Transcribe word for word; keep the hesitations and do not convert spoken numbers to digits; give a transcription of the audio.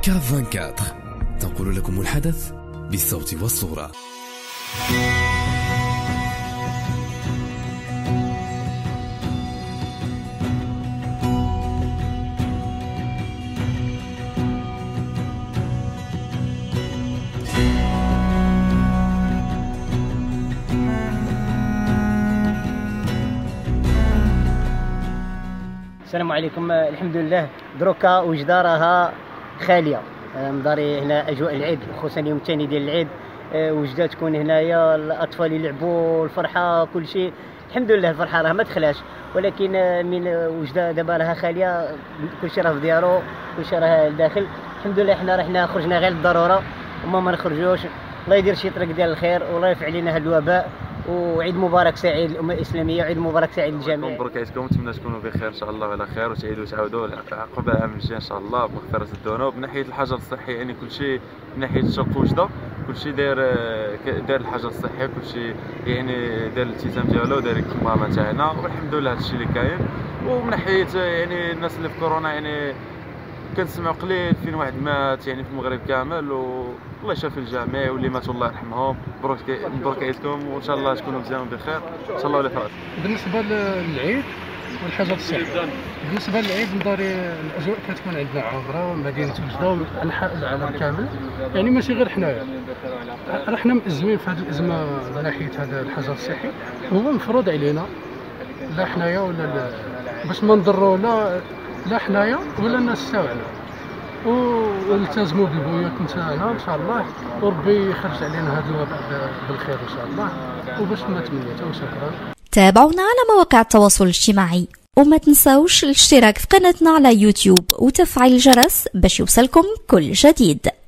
كاف أربعة وعشرين تنقل لكم الحدث بالصوت والصورة. السلام عليكم. الحمد لله دروكا وجدة راها خاليه من داري هنا اجواء العيد، خصوصا اليوم الثاني ديال العيد. وجدة تكون هنايا الاطفال يلعبوا، الفرحه كل شيء. الحمد لله الفرحه راه ما دخلاش، ولكن من وجدة دابا راها خاليه، كل شيء راه في ديارو، كل شيء راه لداخل. الحمد لله حنا رحنا خرجنا غير للضروره وما ما نخرجوش. الله يدير شي طريق ديال الخير والله يرفع علينا هذا الوباء. وعيد مبارك سعيد للامه الاسلاميه، وعيد مبارك سعيد للجميع. مبروك عيدكم، نتمنى تكونوا بخير ان شاء الله وعلى خير، وتعيدوا تعاودوا عقب العام الجاي ان شاء الله بمغفره الذنوب. من ناحيه الحجر الصحي يعني كل شيء، من ناحيه الشق وجده كل شيء داير داير الحجر الصحي، كل شيء يعني داير الالتزام ديالو، داير الكمامه تاعنا، والحمد لله هذا الشيء اللي كاين. ومن ناحيه يعني الناس اللي في كورونا يعني كنسمعوا قليل فين واحد مات يعني في المغرب كامل، والله يشافي الجميع واللي ماتوا الله يرحمهم. مبروك مبروك عيدكم، وان شاء الله تكونوا مزيانين بخير ان شاء الله. ولا فرات بالنسبه للعيد والحاجه الصحيه، بالنسبه للعيد نداري الاجواء كتكون عندنا عامره، مدينه وجده وانحاء العالم كامل، يعني ماشي غير حنايا، راه حنا مأزمين في هذه الازمه من ناحيه هذا الحجر الصحي، وهو مفروض علينا لا حنايا ولا لا باش ما نضروا لا لا حنايا ولا الناس تاعنا، ونلتزموا بالبيوت نتاعنا ان شاء الله، وربي يخرج علينا هذا الوباء بالخير ان شاء الله، وباش ما تمنيت. وشكرا. تابعونا على مواقع التواصل الاجتماعي، وما تنسوش الاشتراك في قناتنا على يوتيوب وتفعيل الجرس باش يوصلكم كل جديد.